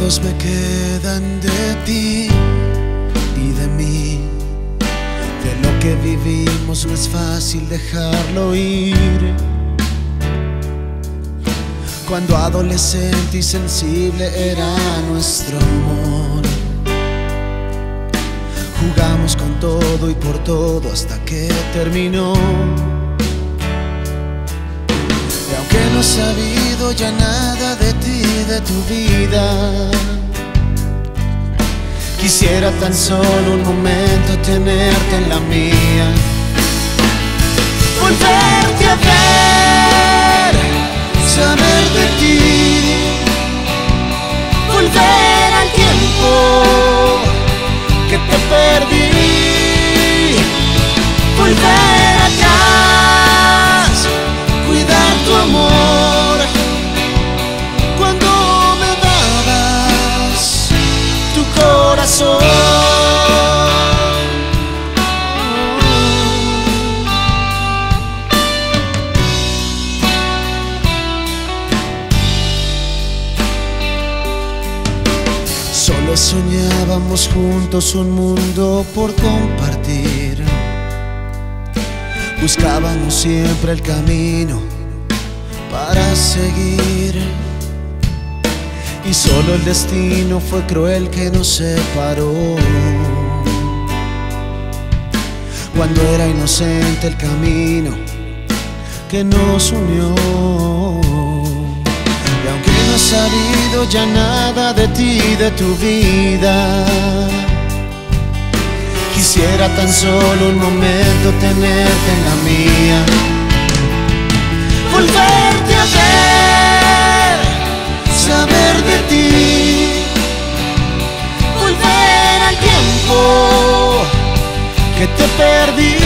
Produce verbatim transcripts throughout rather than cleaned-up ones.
recuerdos me quedan de ti y de mí. De lo que vivimos no es fácil dejarlo ir. Cuando adolescente y sensible era nuestro amor, jugamos con todo y por todo hasta que terminó. Y aunque no he sabido ya nada de ti, de tu vida, quisiera tan solo un momento tenerte en la mía. Volverte a ver, saber de ti, volver al tiempo que te perdí, volver atrás, cuidar tu amor cuando me dabas tu corazón. Solo soñábamos juntos un mundo por compartir. Buscábamos siempre el camino para seguir. Y solo el destino fue cruel que nos separó. Cuando era inocente el camino que nos unió. Y aunque no he sabido ya nada de ti, de tu vida, quisiera tan solo un momento tenerte en la mía. Volverte a ver, saber de ti, volver al tiempo que te perdí,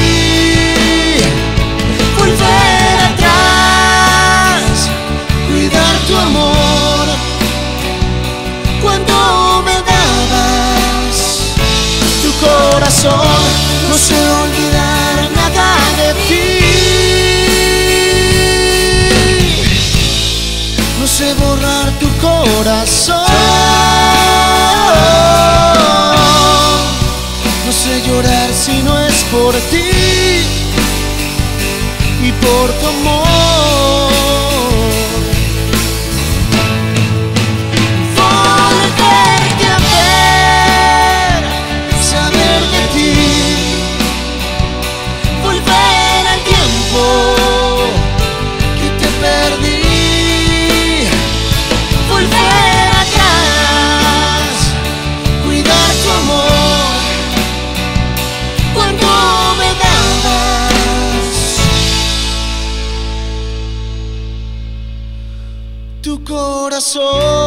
volver atrás, cuidar tu amor cuando me dabas tu corazón. No sé olvidar nada de ti, no sé borrar tu corazón, no sé llorar si no es por ti y por tu amor. Volverte a ver, saber de ti, volver al tiempo que te perdí, volver atrás, cuidar tu amor cuando me dabas tu corazón.